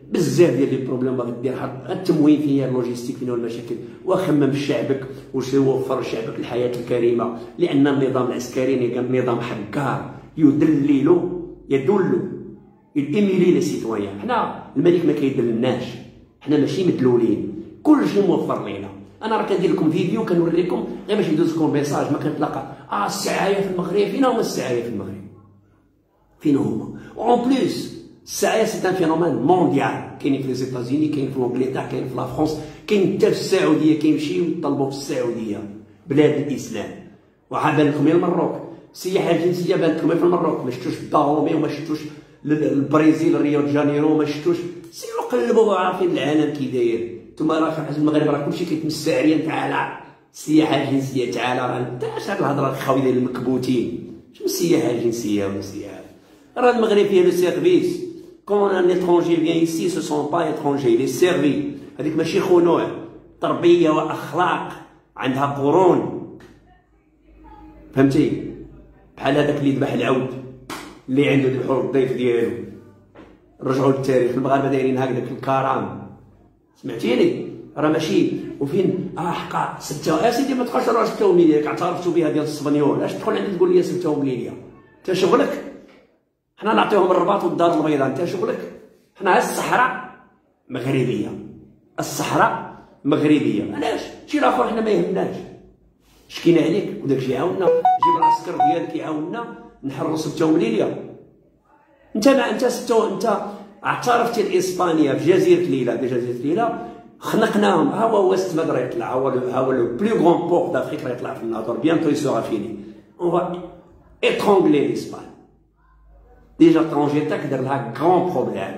بزاف ديال لي بروبليم باغي دير حط التموين فين هي اللوجيستيك فين هو المشاكل، وخمم شعبك واش يوفر شعبك الحياه الكريمه، لان النظام العسكري نظام حكار يدلل يدل يميلي لي سيتويان. حنا الملك ما كيدلناش، حنا ماشي مدلولين، كلشي موفر لينا. انا راه كندير لكم فيديو كنوريكم غير باش ندوز لكم ميساج ما كنتلاقى اه السعايه في المغرب. فين هما السعايه في المغرب؟ فين هما؟ اون بليس السعايه سي ان فينومين مونديال، كاين في لي زيتازيني، كاين في انجلترا، كاين في لا فرنسا، كاين حتى في السعوديه، كيمشيو يطلبوا في السعوديه بلاد الاسلام. وعابان لكم المروك السياحه الجنسيه بانت لكم في المروك، ما شفتوش الدارومي وما شفتوش البرازيل ريو دي جانيرو، ما شفتوش سيروا قلبوا عارفين العالم كي داير. نتوما راه في المغرب راه كلشي كيتمسع عليا تعالى السياحه الجنسيه تعالى، راه انت اش هاد الهضره الخاويه ديال المكبوتين؟ شنو السياحه الجنسيه ولا السياحه؟ راه المغرب فيه لو سيرفيس. كون ان étranger vient ici ce sont pas étrangers il est servi. هذيك ماشي خنوع، تربيه واخلاق عندها قرون، فهمتي؟ بحال هذاك اللي ذبح العود اللي عنده ذبحوا الضيف ديالو. رجعوا للتاريخ، المغاربه دايرين هكذاك الكرم، سمعتيني؟ راه ماشي وفين اه حقا سته يا سيدي ما تبقاش راه سته ومليليا اعترفتوا بها ديال السبنيول، اش تدخل عندي تقول لي سته ومليليا؟ انت شغلك حنا نعطيهم الرباط والدار البيضاء، انت شغلك حنا الصحراء مغربيه، الصحراء مغربيه. علاش؟ شي الاخر حنا ما يهمناش، شكينا عليك وداكشي يعاوننا، جيب العسكر ديالك يعاوننا نحرروا سته ومليليا. انت ما انت سته انت اعترفتي لاسبانيا في جزيره ليلا، بجزيره ليلا خنقناهم. ها هو وست مدر يطلع، هو ها هو لو بلو غون بورت دافريك راه يطلع في الناظور، بيانتو يسوغا فيني اون فا اترونغلي لاسبان. ديجا طونجيتك دار لها كرون بروبليم.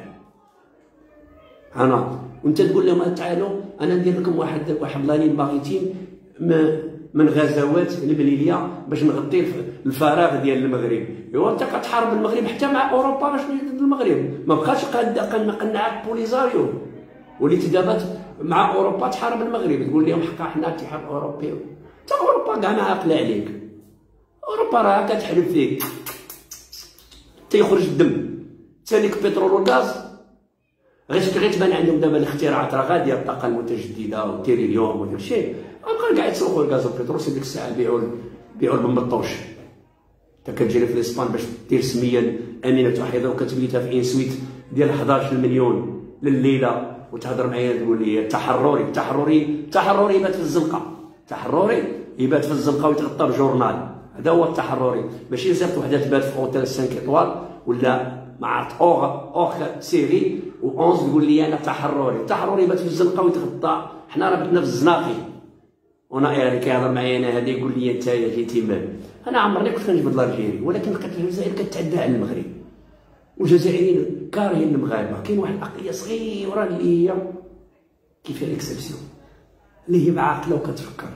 انا وانت تقول لهم تعالوا انا ندير لكم واحد واحد لانين ماريتيم من غزوات المليليه باش نغطي الفراغ ديال المغرب. ايوا انت كتحارب المغرب حتى مع اوروبا باش المغرب ما بقاش قنعك بوليزاريو، وليتي دابا مع اوروبا تحارب المغرب تقول لهم حقا حنا الاتحاد الاوروبي. حتى اوروبا كاع ما عاقله عليك، اوروبا راه كتحلف فيك تيخرج الدم تساليك بترول والغاز. غير غير تبان عندهم دابا الاختراعات راه غاديه، الطاقه المتجدده والتيريليوم وداك الشيء، بقاو كاع يتسوقوا الغاز والبترول. سي ديك الساعه بيعوا بيعوا بالمطوش. انت كتجري في الاسبان باش دير سميه امينه وحيده وكتبيتها في انسويت ديال حداش مليون لليله، وتهضر معايا تقول لي التحرري التحرري التحرري يبات في الزنقه، التحرري يبات في الزنقه ويتغطى بجورنال. هذا هو التحرري، ماشي صيفط وحده تبات في اوتيل خمسة ايطوال ولا ما عرفت اوغ اوغ سيري و احد تقول لي انا تحرري. التحرري يبات في الزنقه ويتغطى. حنا راه بتنا في الزناقي. وانا يعني كيهضر معايا انا هذا يقول لي انت جيتي من انا عمرني كنت كنجبد الجزائري، ولكن لقيت الجزائر كتعدى على المغرب، والجزائريين كارهين المغاربه. كاين واحد العقليه صغيره اللي هي كيف الاكسبسيون، اللي هي عاقله وكتفكر.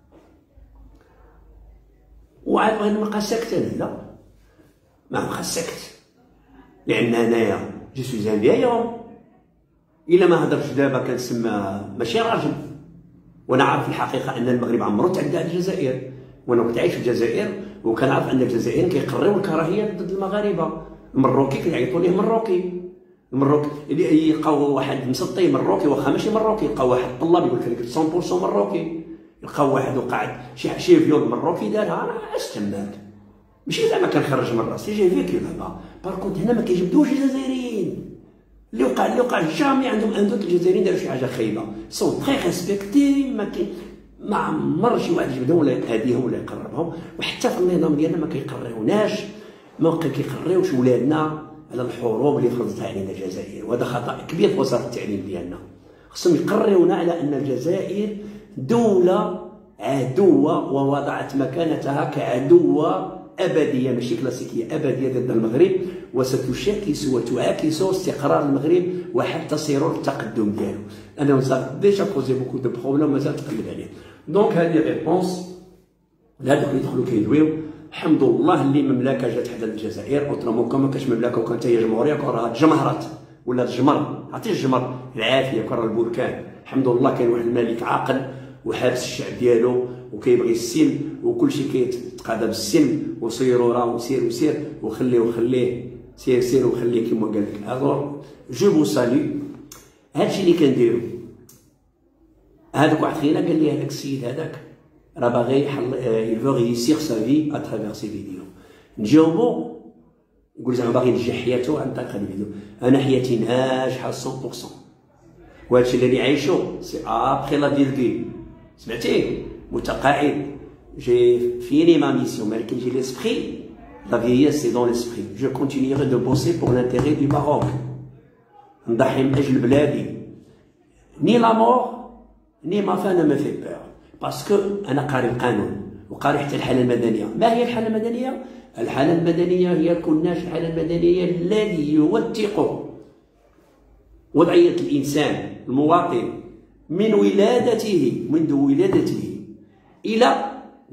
وعاد انا ما بقاش ساكت، انا لا ما بقاش ساكت، لان انايا جو سوي ان فيايون. الا ما هضرتش دابا كنسمى ماشي راجل. وانا عارف الحقيقه ان المغرب عمرو تعدى على الجزائر، وانا كنت عايش في الجزائر وكنعرف ان الجزائريين كيقريو الكراهيه ضد المغاربه. المروكي كيعيطوا ليه مروكي، المروكي اللي يلقاو واحد مسطي مروكي واخا ماشي مروكي، يلقاو واحد طلاب يقول لك مية بالمية مروكي، يلقاو واحد وقاعد شي شي فيول مروكي دارها. انا اش تماك ماشي زعما كنخرج من راسي، جاي فيك دابا باركونت هنا ما كيجبدوش الجزائريين. اللي وقع اللي وقع جامي عندهم اندوك الجزائريين داروا شي حاجه خايبه، سون تري ريسبكتي. ما كي ما عمر شي واحد يجبدهم ولا يهاديهم ولا يقربهم. وحتى في النظام ديالنا ما كيقريوناش، ما كيقريوش ولادنا على الحروب اللي فرضتها علينا الجزائر، وهذا خطا كبير في وزاره التعليم ديالنا. خصهم يقريونا على ان الجزائر دوله عدوه ووضعت مكانتها كعدوه ابديه ماشي كلاسيكيه، ابديه ضد المغرب، وستشاكس وتعاكس استقرار المغرب وحتى سيرور التقدم ديالو. انا وصلت ديجا كوزي بوكو دو بروبليم مازال تقلب عليه. دونك هذه ريبونس لهادوك اللي يدخلوا كيدويو. الحمد لله اللي مملكه جات حدا الجزائر، اوترومون كون ما كانش مملكه وكانت هي جمهوريه كون راه تجمهرت ولا تجمر. عرفتي الجمر العافيه كون راه البركان. الحمد لله كاين واحد الملك عاقل وحابس الشعب ديالو وكيبغي السلم وكلشي كيتقاضى بالسلم، وسيروا راه وسير وسير وخليه وخليه سير سير وخليه كيما قال لك. الوغ جو فو سالي هادشي اللي كنديرو. هذاك واحد خينا قال لي هذاك السيد هذاك راه باغي يحل il veut réussir sa vie à travers ses vidéos. نجاوبو يقول زعما باغي ينجح حياته عن طريق الفيديو. انا حياتي ناجحه مية بالمية، وهادشي اللي عايشو سي ابخي لا فيرغول. سمعتي؟ متقاعد جي فيني ما ميسيون، ولكن جي ليسبري لا فييس سي دون ليسبري. جو كونتينييغي دو بوسي بور لانتيغي دو ماروك، نضحي من اجل بلادي. ني لا مور ني ما فانا ما في بير، باسكو انا قاري القانون وقاري حتى الحاله المدنيه. ما هي الحاله المدنيه؟ الحاله المدنيه هي كناش الحاله المدنيه الذي يوثق وضعيه الانسان المواطن من ولادته، منذ ولادته الى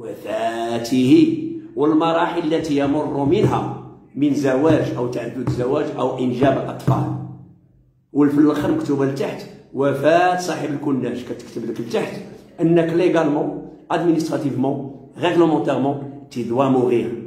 وفاته، والمراحل التي يمر منها من زواج او تعدد الزواج او انجاب الاطفال. وفي الاخر مكتوبه لتحت وفاه صاحب الكناش، كتكتب لك لتحت انك ليغالمون ادمينستراتيفمون ريغلومونتيرمون تي دوا مورير،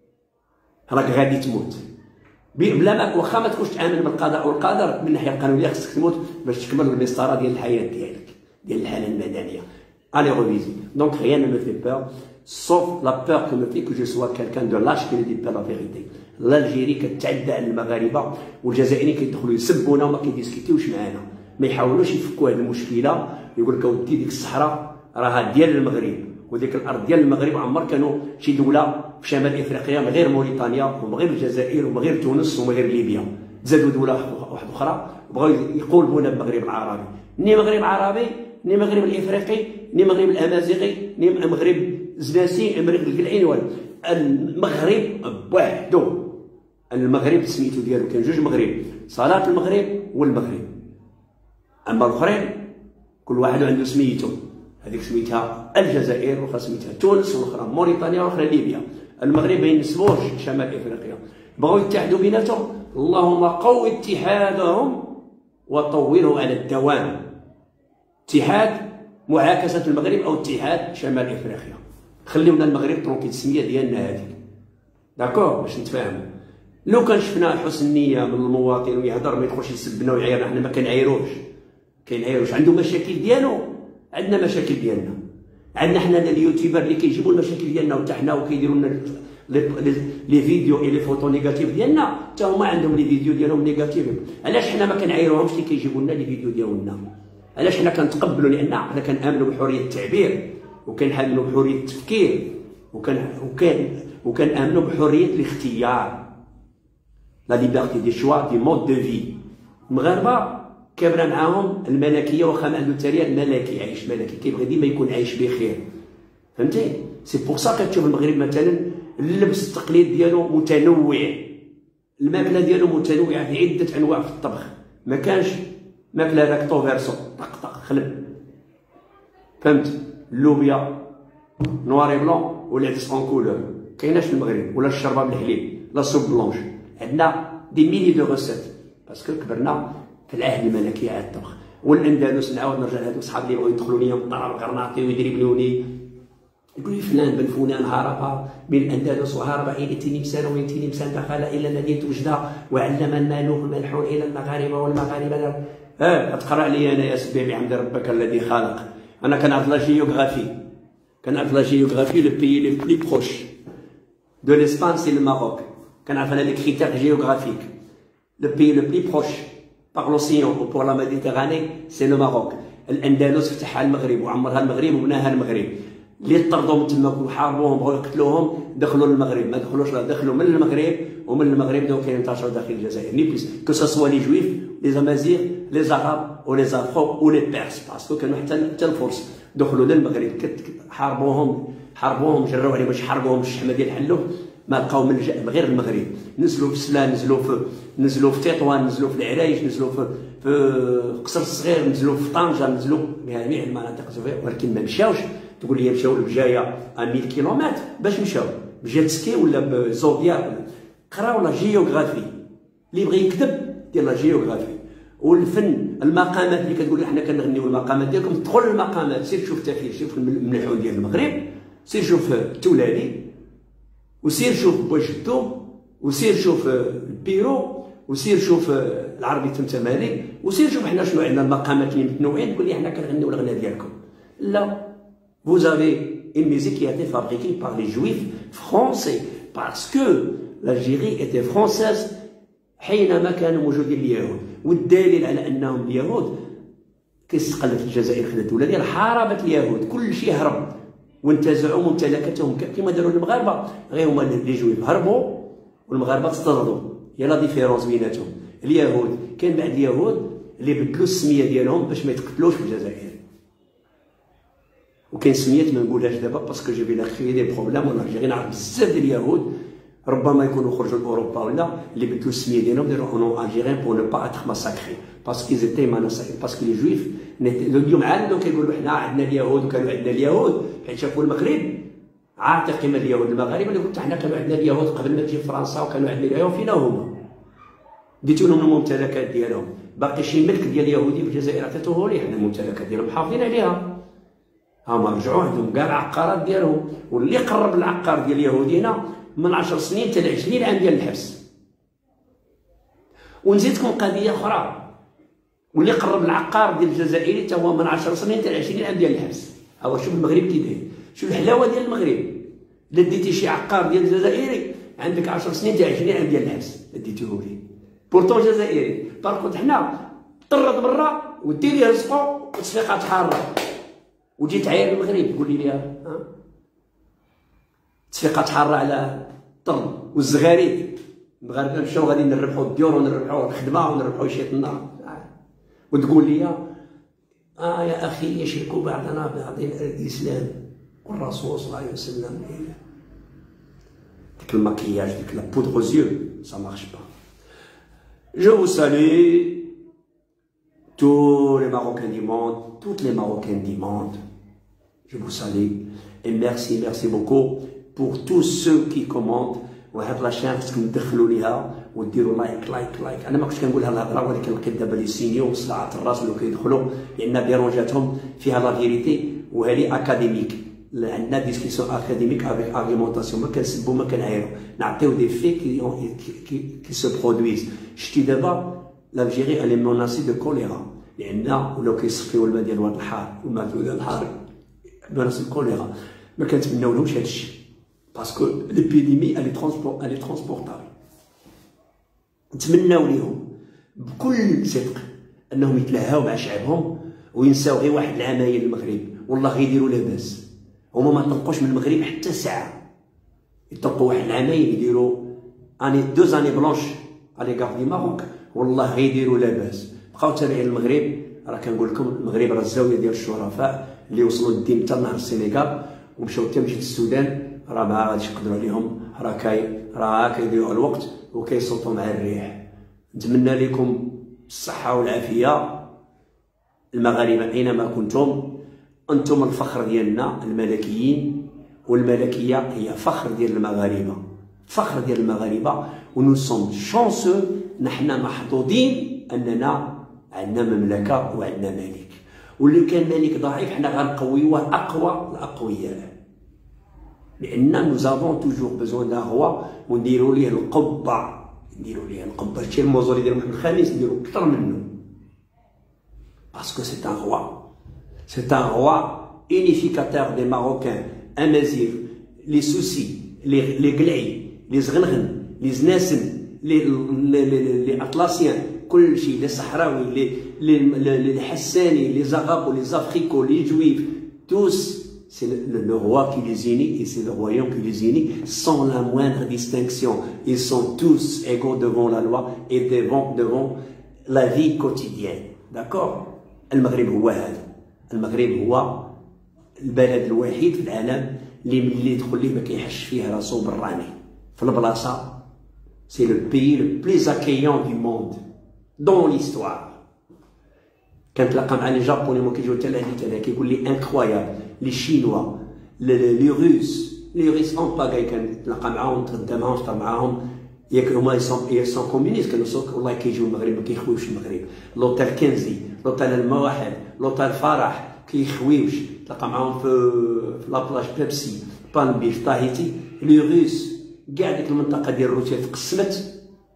راك غادي تموت بلا ما واخا ما تكونش تامن بالقضاء والقدر من الناحيه القانونيه، خصك تموت باش تكمل المسطره ديال الحياه ديالك ديال الحاله المدنيه. Allez reviser. Donc rien ne me fait peur, sauf la peur que me fait que je sois quelqu'un de lâche qui ne dit pas la vérité. l'Algérie كتعدى على المغاربه والجزائريين كيدخلوا يسبونا وما كيديسكوتيوش معانا، ما يحاولوش يفكوا هذه المشكله. يقول لك اودي ديك الصحراء راها ديال المغرب، وديك الارض ديال المغرب عمر كانوا شي دوله في شمال افريقيا من غير موريتانيا ومن غير الجزائر ومن غير تونس ومن غير ليبيا، زادوا دوله واحده اخرى بغاو يقولبونا بالمغرب العربي. ني مغرب عربي ني مغرب الافريقي ني مغرب الامازيغي ني مغرب زناسي مغرب القلعيني والو. المغرب بوحدو، المغرب سميتو ديالو كان جوج مغرب، صلاة المغرب والمغرب. اما الاخرين كل واحد عنده سميتو، هذيك سميتها الجزائر والاخرى سميتها تونس والاخرى موريتانيا والاخرى ليبيا. المغرب ما ينسبوش شمال افريقيا، بغاو يتحدوا بيناتهم. اللهم قو اتحادهم وطوره على الدوام. اتحاد معاكسة المغرب او اتحاد شمال افريقيا. خليونا المغرب ترونكي السميه ديالنا هذيك، داكور باش نتفاهموا. لو كان شفنا حسن النيه من المواطن ويهضر ما يدخلش يسبنا ويعايرنا، حنا ما كنعايروش كنعايروش. عنده مشاكل ديالو، عندنا مشاكل ديالنا. عندنا حنا اليوتيوبر اللي كيجيبوا المشاكل ديالنا وحتى حنا وكيديروا لنا لي فيديو اي لي فوتو نيجاتيف ديالنا، حتى هما عندهم لي فيديو ديالهم نيجاتيف. علاش حنا ما كنعايروهمش اللي كيجيبوا لنا لي فيديو ديالنا؟ علاش حنا كنتقبلوا؟ لان حنا كنامنوا بحريه التعبير، وكنامنوا بحريه التفكير، وكان وكان وكنامنوا بحريه الاختيار، لا ليبرتي دي شوا دي مود دو في. المغاربه كابره معاهم الملكيه، واخا ما عنده التريا الملكي، عايش ملكي، كيبغي ديما يكون عايش بخير. فهمتي؟ سي بور سا كتشوف المغرب مثلا اللبس التقليد ديالو متنوع، الماكله ديالو متنوعه في عده انواع في الطبخ. ما كانش ماكله راكتو فيرسو طق طق خلب، فهمت؟ اللوبيا نواري بلون ولا عدس اون كولور كايناش في المغرب، ولا الشربه بالحليب، لا سوب بلونش. عندنا دي ميلي دو غوسيت باسكو كبرنا في العهد الملكي على الطبخ. والاندلس نعاود نرجع لهذوك صحاب اللي بغاو يدخلوا ليا من الطراب القرناطي ويدربلوني، يقول لي فلان بن فلان هرب من الاندلس وهرب الى تلمسان ومن تلمسان دخل الى مدينه وجده وعلم المالوف الملحون الى المغاربه والمغاربه. اه تقرا لي انا يا سبي بحمد ربك الذي خلق. انا كنعرف لا جيوغرافي، كنعرف لا جيوغرافي. لو بيي لو بلي بروش دو لاسبان سي الماروك. كنعرف انا لي كريتير جيوغرافيك. لو بيي لو بلي بروش par l'océan ou pour la Méditerranée c'est le Maroc. الاندلس فتحها المغرب وعمرها المغرب وبناها المغرب. اللي طردوا من تماك وحاربوهم بغاو يقتلوهم دخلوا للمغرب، ما دخلوش لا دخلوا من المغرب، ومن المغرب داو كينتشروا داخل الجزائر. ني بليس كو سا سوا لي جويف لي زامازيغ لي زعراب و لي زافرو و لي بيرس، باسكو كانوا حتى حتى الفرس دخلوا للمغرب. حاربوهم حاربوهم جراو عليهم باش يحرقوهم الشحمه ديال الحلوف، ما لقاو ملجا غير المغرب. نزلوا في سلا، نزلوا في نزلوا في تطوان، نزلوا في العرايش، نزلوا في في قصر الصغير، نزلوا في طنجه، نزلوا جميع المناطق الصغيره، ولكن ما مشاوش. تقول لي مشاو لبجايه مية كيلومتر باش مشاو بجيت سكي ولا بزودياك. قراو لا جيوغرافي، اللي بغى يكتب ديال لا جيوغرافي والفن. المقامات اللي كتقول لي حنا كنغنيو المقامات ديالكم، تدخل للمقامات، سير شوف التفكير، شوف الملحون ديال المغرب، سير شوف التولالي، وسير شوف بوجدو، وسير شوف البيرو، وسير شوف العربي التمتمالي، وسير شوف حنا شنو عندنا المقامات اللي متنوعين، تقول لي حنا كنغنيو الغناء ديالكم. لا، vous avez une musique qui a été fabriquée par les juifs français parce que l'Algérie était française حينما كانوا موجودين اليهود. والدليل على انهم اليهود كيستقلت الجزائر خلات الدوله ديال حاربت اليهود، كل شيء هرب وانتزعوا ممتلكاتهم كما داروا المغاربه، غير هما لي جويف هربوا والمغاربه استردوا. هي لا ديفيرونس بيناتهم. اليهود كاين بعض اليهود اللي بدلوا السميه ديالهم باش ما يتقتلوش في الجزائر، وكاين سميات ما نقولهاش دابا باسكو جو في لا كريي دي بروبليم. ولا جيري نعرف بزاف ديال اليهود ربما يكونوا خرجوا لاوروبا ولا اللي بدلوا السميه ديالهم داروا اونو الجيريان بور نو با اتر ماساكري باسكو ils étaient massacrés باسكو لي جويف اليوم عندهم كيقولوا حنا عندنا اليهود وكانوا عندنا اليهود حيت شافوا المغرب عارف قيمه اليهود المغاربه اللي قلت حنا كانوا عندنا اليهود قبل ما تجي فرنسا وكانوا عندنا اليهود فينا هما ديتو لهم الممتلكات ديالهم. باقي شي ملك ديال اليهودي في الجزائر عطيتوه لي، حنا الممتلكات ديالهم محافظين عليها. هما رجعوا عندهم كاع العقارات ديالهم، واللي قرب العقار ديال اليهودي هنا من عشر سنين حتى ل عشرين عام ديال الحبس. ونزيدكم قضيه اخرى، واللي قرب العقار ديال الجزائري حتى هو من عشر سنين حتى ل عشرين عام ديال الحبس. ها هو شوف المغرب كي داير، شوف الحلاوه ديال المغرب. الا ديتي شي عقار ديال الجزائري عندك عشر سنين حتى عشرين عام ديال الحبس ديتوه ليه. بورتون جزائري باركونت حنا طرد برا ودير ليه رزقو وتصفيقات حاره وتجي تعاير المغرب تقول لي ها تصفيقات حاره على الطرد والزغاريد. المغاربه مشاو غادي نربحوا الديور ونربحوا الخدمه ونربحوا شيط النار، وتقول لي اه يا اخي يشركوا بعضنا ببعض الاسلام والرسول صلى الله عليه وسلم. ديك الماكياج ديك لا بودر aux yeux ça marche pas. Je vous salue tous les Marocains du monde, toutes les Marocaines du monde. Je vous salue et merci, merci beaucoup pour tous ceux qui commentent. وهاد لاشين خصكم تدخلوا ليها وديروا لايك لايك لايك. انا ما كنتش كنقولها الهضره، ولكن لقيت دابا لي سينيو وصداعات الراس اللي كيدخلوا لان ديرونجاتهم فيها لا فيريتي وهذه اكاديميك. عندنا ديسكسيون اكاديميك افيك ارغيمونطاسيون، ما كنسبوا ما كنعايروا، نعطيو دي في كي كي كي سو برودويز. شتي دابا لالجيري الي موناسي دو كوليرا لان ولاو كيصفيو الماء ديال الواد الحار والماء ديال الحار موناسي الكوليرا. ما كنتمناو لهمش هذا الشيء باسكو ليبيديمي الي ترونسبور الي ترونسبورتابل. نتمناو ليهم بكل صدق انهم يتلهاو مع شعبهم وينساو غير واحد العمايل المغرب، والله غيديروا لاباس. هما ما طلقوش من المغرب حتى ساعه، يطلقوا واحد العمايل يديروا اني دو زاني بلونش على كاف دي ماروك، والله غيديروا لاباس. بقاو تابعين المغرب. راه كنقول لكم المغرب راه الزاويه ديال الشرفاء اللي وصلوا للدين حتى نهر السنغال ومشاو حتى مشيت السودان، راه ما غاديش يقدروا عليهم. راه كاي راه كيضيعوا الوقت وكيصوتوا مع الريح. نتمنى لكم الصحه والعافيه المغاربه اينما كنتم. انتم الفخر ديالنا الملكيين، والملكيه هي فخر ديال المغاربه، فخر ديال المغاربه. ونو سوم شانسو، نحن محظوظين اننا عندنا مملكه وعندنا ملك. واللي كان ملك ضعيف حنا غنقويوه اقوى الاقوياء، لان نو افون توجور بيزون دان روا ونديروا ليه القبه، نديروا ليه القبه. هادشي الموزوري ديال محمد الخامس نديروا اكثر منه باسكو سي ان روا. C'est un roi unificateur des Marocains, un Mazir, les soucis, les, les Glay, les Zghengen, les Znassen, les, les, les, les Atlassiens, Kolchi, les Sahraouis, les, les, les, les Hassani, les Arabes, les Africains, les Juifs, tous, c'est le, le, le roi qui les unit et c'est le royaume qui les unit sans la moindre distinction. Ils sont tous égaux devant la loi et devant, devant la vie quotidienne. D'accord? المغرب هو هذا. المغرب هو البلد الوحيد في العالم اللي ملي يدخل ليه ما كيحش فيه راسو براني في البلاصه. سي لو بيي لو بليز اكيون دو موند دون ليستوار. كنتلاقى مع لي جابوني ملي كيجيو حتى لعندي حتى كيقول لي انكرويابل. لي شينوا، لي روس، لي روس اون باغاي كنتلاقى معاهم نتغدى معاهم نفطر معاهم. ياك هما يسون كومونيست كانوا والله كيجيو المغرب ما كيخويوش المغرب. لوطيل كنزي، لوطيل المواحد، لوطيل فرح كيخويوش. تلقى معاهم في في لابلاج بيبسي، بالم بيش، طاهيتي. لي روس كاع ديك المنطقه ديال روسيا تقسمت،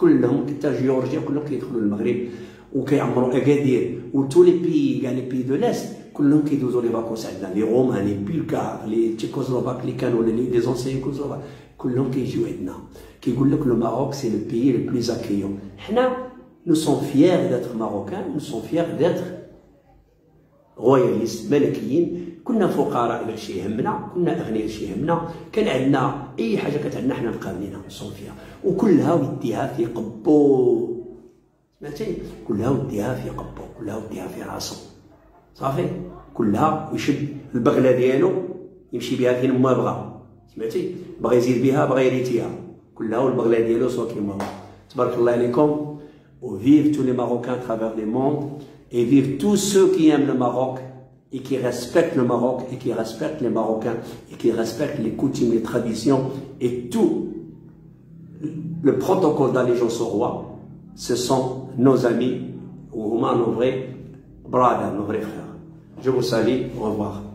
كلهم حتى جيورجيا كلهم كيدخلوا للمغرب وكيعمروا اكادير، وتو لي بي كاع لي بي دو لاست كلهم كيدوزوا لي فاكونس عندنا، لي رومان لي بولغار لي تشيكوسلوفاك اللي كانوا ولا لي زونسيان تشيكوسلوفاك كلهم كيجيو عندنا. كيقول لك لو ماروك سي لو بيي لو بلوز اكيون. حنا نو سون فيير داتر ماروكان، نو سون فيير داتر روياليست ملكيين. كنا فقراء ماشي يهمنا، كنا اغنياء ماشي يهمنا، كان عندنا اي حاجه كانت عندنا حنا نقابلينها نصون فيها، وكلها وديها في قبو. سمعتي؟ كلها وديها في قبو، كلها وديها في راسو صافي. كلها ويشد البغله ديالو يمشي بها فين ما بغا. سمعتي؟ بغا يزيد بها بغا يريتيها، كلها والبغله ديالو سوا كيما بغا. تبارك الله عليكم. و vive tous les Marocains à travers le monde, et vive tous ceux qui aiment le Maroc et qui respectent le Maroc et qui respectent les Marocains et qui respectent les coutumes, les traditions et tout le protocole d'allégeance au roi. Ce sont nos amis ou nos vrais brothers, nos vrais frères. Je vous salue, au revoir.